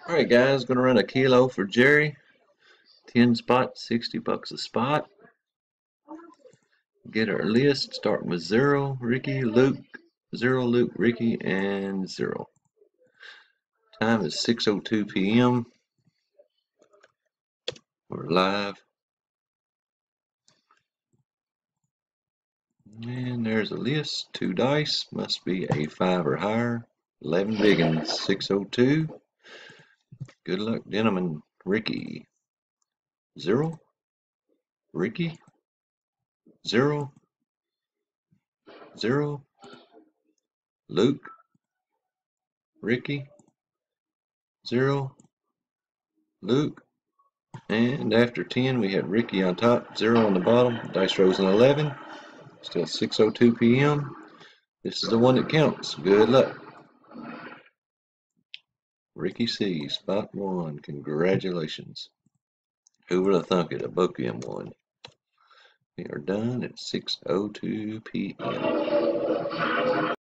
Alright guys, gonna run a kilo for Jerry. 10 spots, $60 a spot. Get our list, starting with 0, Ricky, Luke, 0, Luke, Ricky, and 0. Time is 6:02 p.m. We're live. And there's a list, 2 dice, must be a 5 or higher. 11 biggins, 6:02. Good luck, gentlemen. Ricky, 0, Ricky, 0, 0, Luke, Ricky, 0, Luke, and after 10 we have Ricky on top, 0 on the bottom. Dice rolls an 11. Still 6:02 p.m. This is the one that counts. Good luck. Ricky C, spot 1. Congratulations. Who would have thunk it? A Bookend won. We are done at 6:02 p.m.